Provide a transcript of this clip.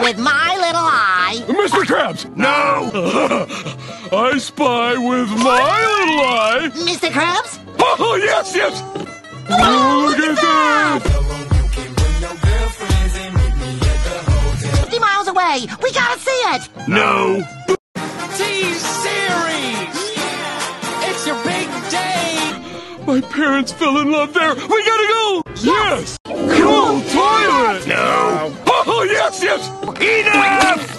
with my little eye. Mr. Krabs! No! I spy with my little eye. Mr. Krabs? Oh, yes, yes! Look at that! 50 miles away. We gotta see it. No! T-Series! It's your big day! My parents fell in love there. We gotta go! Yes! Cool toilet! No! Oh, yes, yes! Enough!